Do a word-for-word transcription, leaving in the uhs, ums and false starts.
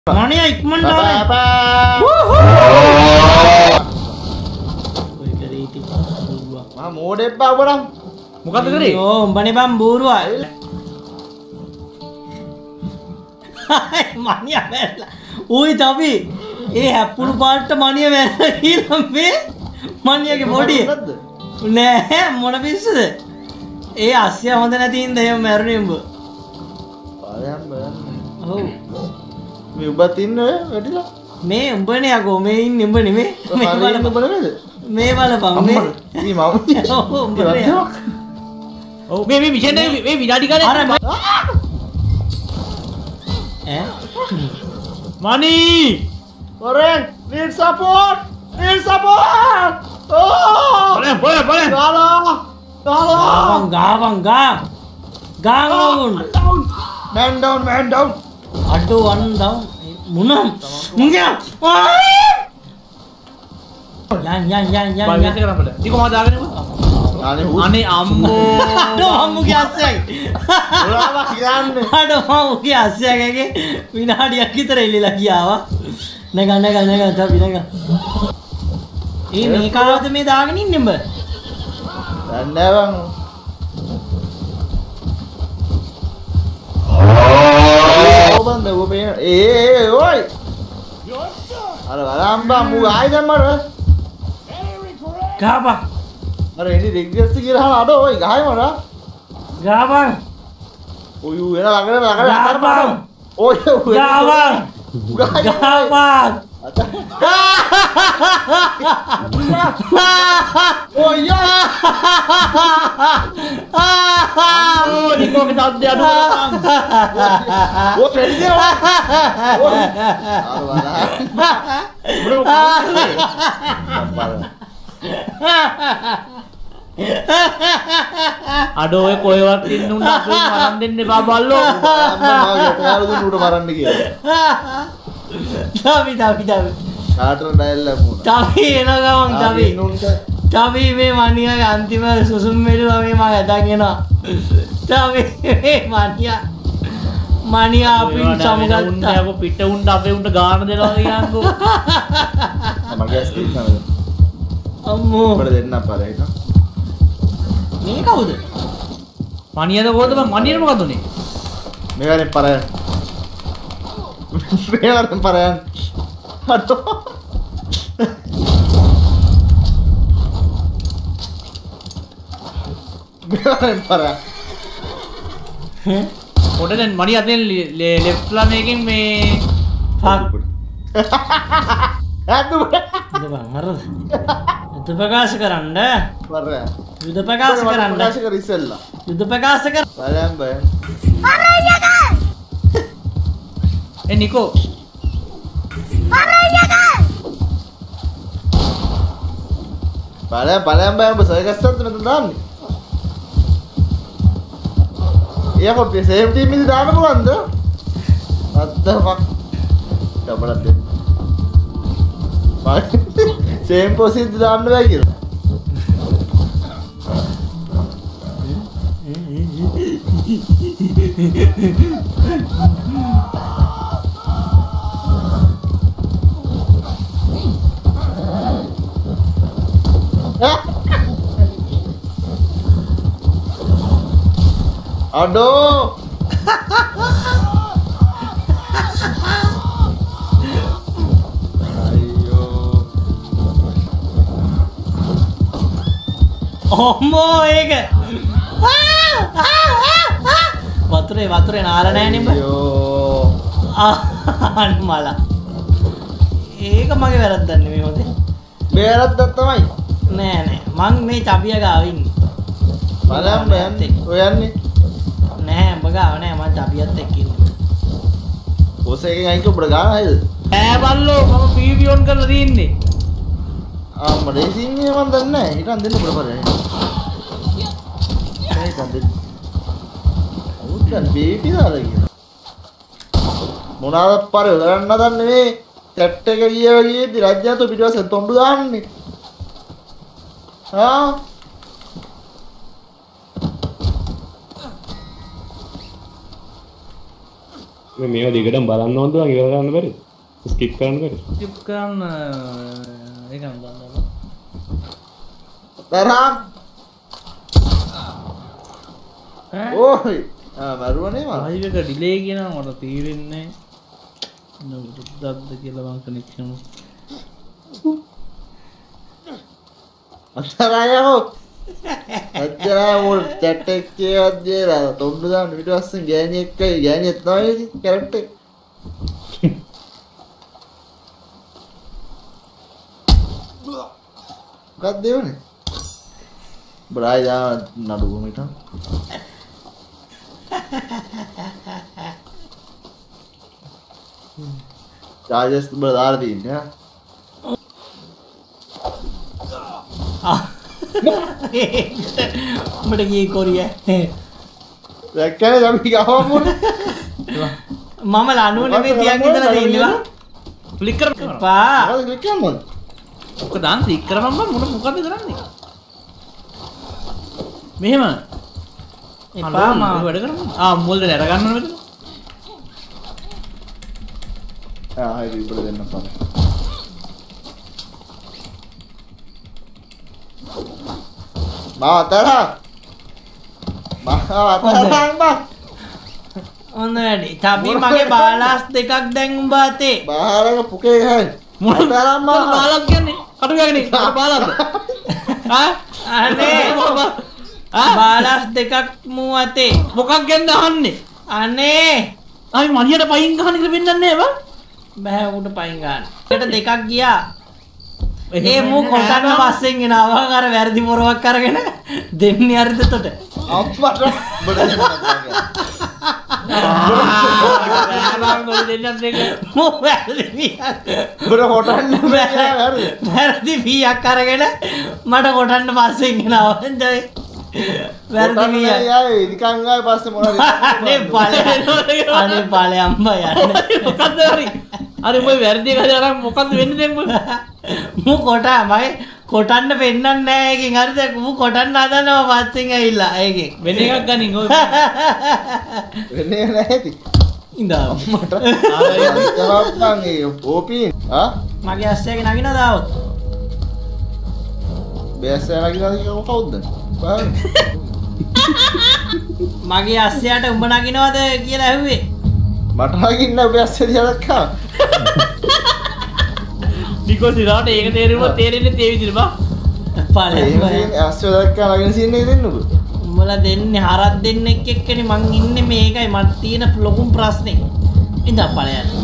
ManiYa ඉක්මනට ආව. ඔය කරේ ඉතින් බූරුවා. මහා මෝඩෙක් බා ඔබ නම්. මොකද්ද කරේ? ඕ උඹනේ බම් බූරුවා. ManiYa වැරලා. ඌයි ChAbhi. ඒ හැප්පුණු පාටට ManiYa වැරලා කියලා මේ ManiYaගේ බොඩිය. නෑ මොන පිස්සුද? ඒ අස්සිය හොඳ නැති හින්දා එහෙම මැරුණේ උඹ. පාරයන් බලන්න. ඔව්. මේ උඹත් ඉන්නේ වැඩිලා. මේ උඹනේ යකෝ මේ ඉන්නේ උඹ නෙමෙයි. මේ බලන්න උඹ නෙමෙයිද? මේ බලපන් මේ. මේ මම. ඔව් උඹනේ. ඔව් මේ මේ විෂන් එක මේ විනාඩි ගානේ. අර ඈ මනි Oren, need support! Need support! Oh! boleh, boleh, boleh. Tolong! Tolong! Gawang, gawang, gawang. Down! Man down, man down! Aduh, one down. Munam. Enggak. Yan, yan, yan, yan. Biasa kenapa dah? Niko mau dagan ni? Ane, ane ambo. Aduh, kamu kiasek. Berapa kian? Aduh, kamu kiasek kayak විනාඩියක් විතර එල්ලලා ගියාවා. නග නග නග ChAbhi නග. ඒ මේ කාවද මේ දාගෙන ඉන්නේ උඹ? දන්නේ බං. ඕ බං ඔබ මේ ඒ ඔයි. අර වරම්බා මු ආයි දැම්මර. ගාපන්. අර එනි රිග්‍රෙස් කියලා අහන අඩ ඔයි ගහයි මර. ගාපන්. ඔය ඌ එන ළඟට ළඟට ගාපන්. ඔය ගාපන්. Gawang. Oh ya. Oh, Niko kita dia aduh. Oh, ready dia. Oh. Bro. අඩෝ ඔය කොහෙවත් ඉන්න උන් අපේ මරන් දෙන්නේ බබල්ලෝ අම්මා මාගේ යාළු දුන්නට මරන්න කියලා. ChAbhi ChAbhi ChAbhi. කාටර ඩයල් ලැබුණා. ChAbhi එන ගමන් ChAbhi. ChAbhi මේ ManiYaගේ අන්තිම සුසුම් මෙළුවා මේ මම ඇදන් එනවා. ChAbhi මේ ManiYa ManiYa අපින් සමුගත්තා. යකෝ පිට උන්ට අපේ උන්ට ගාන දෙනවා කියන්කෝ. මගේ ස්කිල් නේද? අම්මෝ. අපිට දෙන්න අපල ඒක. මේ කවුද? ManiYaද කොහොමද මම ManiYaට මොකද උනේ? මේවානේ පරයන්. මේවානේ පරයන්. හටෝ. මේවානේ පරයන්. පොඩ දැන් ManiYa අතෙන් ලෙෆ්ට් ලා මේකෙන් මේ ෆක්. අදුබ. දෙබන් හරිද? යුද්ධ ප්‍රකාශ කරන්න. පරයන්. යුද්ධ ප්‍රකාශ කරන්න. ප්‍රකාශ කර ඉස්සෙල්ලා. යුද්ධ ප්‍රකාශ කර. පරයන් බය. ඒ නිකෝ බලයන් බලයන් බය ඔබ සර්කස්ටත් මෙතන දාන්නේ. එයාකොට සේම් ටීම් එකේ දාන්න පුළුවන්ද? අද්දපක්. ඩබල් දෙන්න. බයි සේම් පොසිෂන් දාන්න බෑ කියලා. Aduh. Ayo. අම්මෝ ඒක. වතුරේ වතුරේ නාලා නැහැ නේ උඹ. අයියෝ. අම්මලා. ඒක මගේ වැරද්දක් නෙමෙයි හොඳේ. මේ වැරද්දක් තමයි. නෑ නෑ මං මේ ChAbhi ගාව ඉන්නේ. බලන්න යන්නේ. ඔය යන්නේ. නෑ උඹ ගාව නෑ මං ChAbhiත් එක්ක ඉන්නේ. බොස් එකෙන් අයින් කර ගාන හයිද? ඈ බල්ලෝ මම පීවී ඔන් කරලා තින්නේ. ආ මම රේසින් එක මන් දන්නේ නැහැ. හිටන් දෙන්න උඩ පරේ. ඒක දෙන්න. උත්තර බේටි දාලා කියන. මොනවාද පරේ උදරන්න දන්නේ මේ චැට් එක ගිය වගේදී රජ්‍යතු පිටවසෙන් තොණ්ඩු දාන්නේ. ආ මේ මේවා දිගටම බලන්න ඕනද නම් ඉවර කරන්න බැරිද? ස්කිප් කරන්න බැරිද? ස්කිප් කරන්න ඒක නම් දන්නවා. තරහා ඕයි ආ මරුවනේ මම ලයිව් එක ඩිලේ කියනවා මට තීරෙන්නේ නෑ කියලා මං කනෙක්ෂන් අතරායෝ අතරා මොල් chat එකේ අධ්‍යයන තොණ්ඩු දාන්න ඊට පස්සේ ගෑණි එක්කයි ගෑණියත් තමයි කැරක්ටර් මොකක්ද දෙවනේ බ්‍රායි දා නඩු කොමිට charges බල දාලා තින්නේ ආ මට ගියේ කොරිය දැක්කනේ අපි ගහමු මම ලනුව නෙමෙයි තියන් ඉඳලා දෙන්නවා ක්ලික් කරපන් පා මොකද ක්ලික් කරන්නේ ඔක දාන්න ක්ලික් කරපන් බං මොන මොකද කරන්නේ මෙහෙම එපා මා වැඩ කරමු ආ මුල් දෙන අර ගන්න ඕනේ මෙතන ආ හරි ඉබල දෙන්න පස්සේ මාතරා මාතරා බා ඔන්න වැඩි චබි මගේ බාලාස් දෙකක් දැන් උඹ අතේ බාරක පුකේ ගහයි මාතරා මා බාලක් කියන්නේ කටු ගෑගනේ කටු බාලක්ද ආ අනේ ආ බාලාස් දෙකක් මූ අතේ මොකක් ගැනද අහන්නේ අනේ අපි මනියට පයින් ගහන කියලා පෙන්නන්නේ බං බෑ උඩ පයින් ගන්න. ඒකට දෙකක් ගියා. ඒ මූ කොටන්න පස්සෙන් එනවා අර වැරදි පොරවක් අරගෙන දෙන්නේ හරිද තොට. අප්පට බඩ මූ වැරදි පියක්. බඩ කොටන්න බෑ වැරදි. වැරදි පියක් අරගෙන මට කොටන්න පස්සෙන් එනවා. එන්දයි. වැරදි පියක්. යායි නිකන් ආයි පස්සේ මොනවද අනේ ඵලයන්. අනේ ඵලයන් බය යන්නේ. මොකද්ද හරි අර උඹ වැරදි ගහලා අරන් මොකද්ද වෙන්නේ දැන් උඹ මූ කොටා මගේ කොටන්න පෙන්නන්නේ නැහැ ඒකෙන් හරිද මූ කොටන්න හදනවා පස්සෙන් ඇවිල්ලා ඒකෙන් වෙන එකක් ගනින් ඔය වෙන්නේ නැහැ ඉතින් ඉඳා මට ආයෙත් ඒ ඕපී ආ මගේ අස්සයගේ නගිනවද ආවොත් බෑස්සයා නගිනවද කියලා කවුද බලන්න මගේ අස්සයාට උඹ නගිනවද කියලා ඇහුවේ මට නගින්න බෑස්සේ දිහා දැක්කා නිකෝ සිරාට ඒක තේරුම තේරෙන්නේ තේ විදිහට බා ඵලයන් අස්සෝ දැක්කා නගින සීන් එක දෙන්නකෝ උඹලා දෙන්නේ හරක් දෙන්නෙක් එක්කනේ මං ඉන්නේ මේකයි මට තියෙන ලොකුම ප්‍රශ්නේ ඉඳා ඵලයන්